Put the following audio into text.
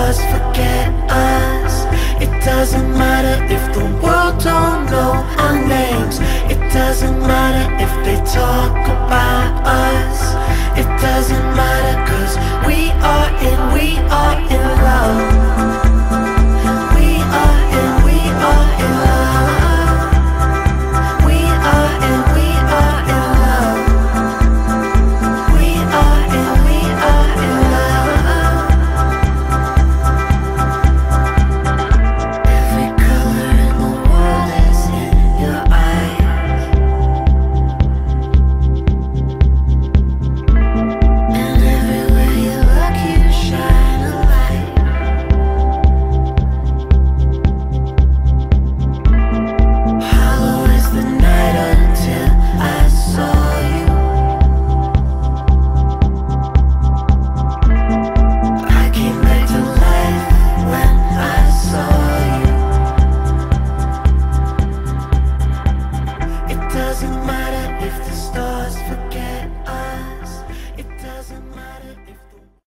just forget us. It doesn't matter if the world don't know our names. It doesn't matter if they talk about us. It doesn't